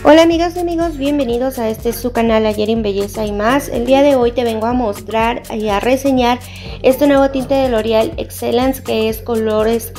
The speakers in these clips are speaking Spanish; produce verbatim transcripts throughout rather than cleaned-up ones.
Hola amigas y amigos, bienvenidos a este su canal Ayer en Belleza y Más. El día de hoy te vengo a mostrar y a reseñar este nuevo tinte de L'Oréal Excellence, que es colores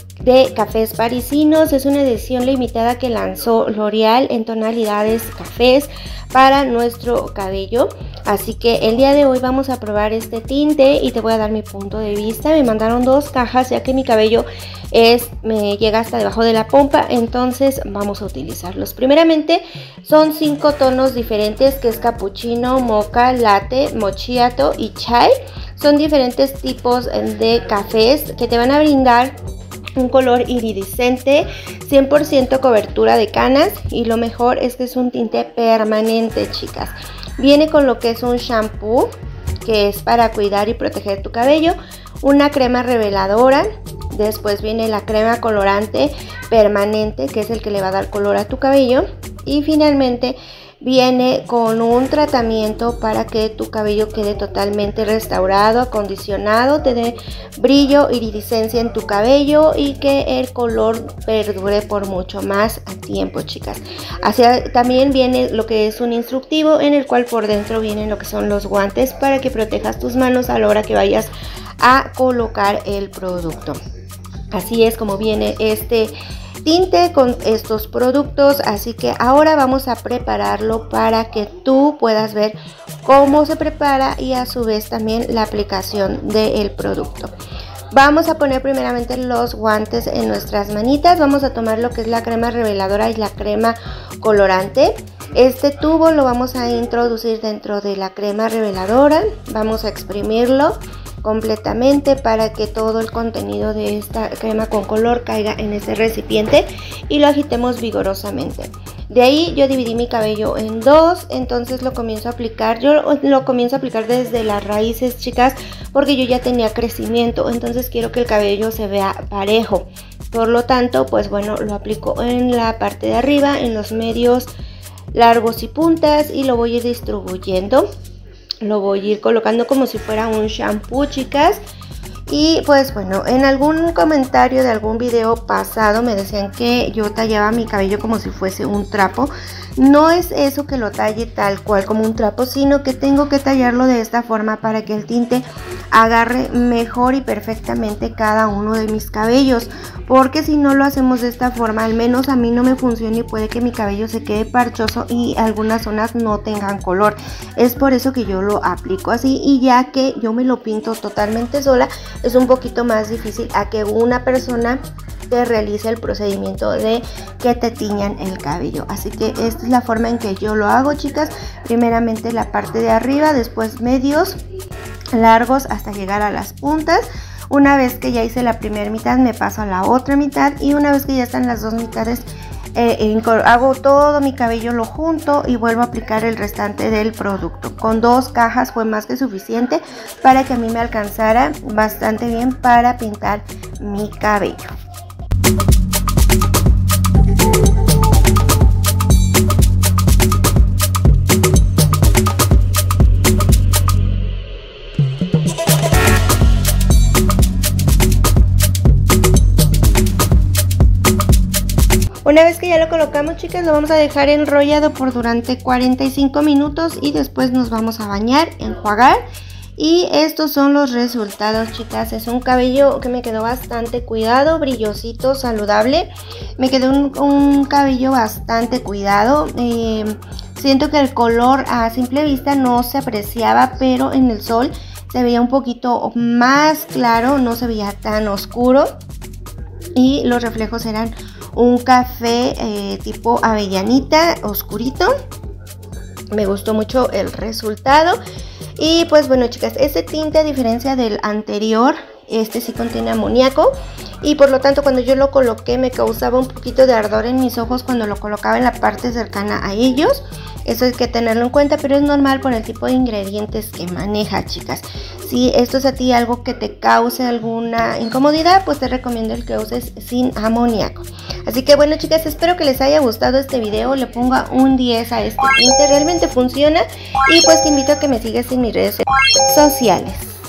de cafés parisinos. Es una edición limitada que lanzó L'Oréal en tonalidades cafés para nuestro cabello. Así que el día de hoy vamos a probar este tinte y te voy a dar mi punto de vista. Me mandaron dos cajas ya que mi cabello es me llega hasta debajo de la pompa, entonces vamos a utilizarlos. Primeramente son cinco tonos diferentes, que es capuchino, mocha, latte, macchiato y chai. Son diferentes tipos de cafés que te van a brindar un color iridiscente, cien por ciento cobertura de canas, y lo mejor es que es un tinte permanente, chicas. Viene con lo que es un shampoo, que es para cuidar y proteger tu cabello, una crema reveladora, después viene la crema colorante permanente, que es el que le va a dar color a tu cabello, y finalmente viene con un tratamiento para que tu cabello quede totalmente restaurado, acondicionado, te dé brillo, iridiscencia en tu cabello y que el color perdure por mucho más tiempo, chicas. Así también viene lo que es un instructivo, en el cual por dentro vienen lo que son los guantes para que protejas tus manos a la hora que vayas a colocar el producto. Así es como viene este tinte con estos productos, así que ahora vamos a prepararlo para que tú puedas ver cómo se prepara y a su vez también la aplicación del producto. Vamos a poner primeramente los guantes en nuestras manitas. Vamos a tomar lo que es la crema reveladora y la crema colorante. Este tubo lo vamos a introducir dentro de la crema reveladora, vamos a exprimirlo completamente para que todo el contenido de esta crema con color caiga en este recipiente y lo agitemos vigorosamente. De ahí yo dividí mi cabello en dos, entonces lo comienzo a aplicar. Yo lo comienzo a aplicar desde las raíces, chicas, porque yo ya tenía crecimiento, entonces quiero que el cabello se vea parejo. Por lo tanto, pues bueno, lo aplico en la parte de arriba, en los medios largos y puntas, y lo voy a ir distribuyendo. Lo voy a ir colocando como si fuera un shampoo, chicas. Y pues bueno, en algún comentario de algún video pasado me decían que yo tallaba mi cabello como si fuese un trapo. No es eso, que lo talle tal cual como un trapo, sino que tengo que tallarlo de esta forma para que el tinte agarre mejor y perfectamente cada uno de mis cabellos, porque si no lo hacemos de esta forma, al menos a mí no me funciona y puede que mi cabello se quede parchoso y algunas zonas no tengan color. Es por eso que yo lo aplico así, y ya que yo me lo pinto totalmente sola, es un poquito más difícil a que una persona te realice el procedimiento de que te tiñan el cabello. Así que esta es la forma en que yo lo hago, chicas. Primeramente la parte de arriba, después medios largos hasta llegar a las puntas. Una vez que ya hice la primera mitad, me paso a la otra mitad, y una vez que ya están las dos mitades, eh, hago todo mi cabello, lo junto y vuelvo a aplicar el restante del producto. Con dos cajas fue más que suficiente para que a mí me alcanzara bastante bien para pintar mi cabello. Una vez que ya lo colocamos, chicas, lo vamos a dejar enrollado por durante cuarenta y cinco minutos y después nos vamos a bañar, enjuagar. Y estos son los resultados, chicas. Es un cabello que me quedó bastante cuidado, brillosito, saludable. Me quedó un, un cabello bastante cuidado. Eh, siento que el color a simple vista no se apreciaba, pero en el sol se veía un poquito más claro, no se veía tan oscuro. Y los reflejos eran un café eh, tipo avellanita, oscurito. Me gustó mucho el resultado. Y pues bueno, chicas, este tinte, a diferencia del anterior, este sí contiene amoníaco, y por lo tanto cuando yo lo coloqué me causaba un poquito de ardor en mis ojos cuando lo colocaba en la parte cercana a ellos. Eso hay que tenerlo en cuenta, pero es normal por el tipo de ingredientes que maneja, chicas. Si esto es a ti algo que te cause alguna incomodidad, pues te recomiendo el que uses sin amoníaco. Así que bueno, chicas, espero que les haya gustado este video. Le ponga un diez a este tinte, realmente funciona. Y pues te invito a que me sigas en mis redes sociales.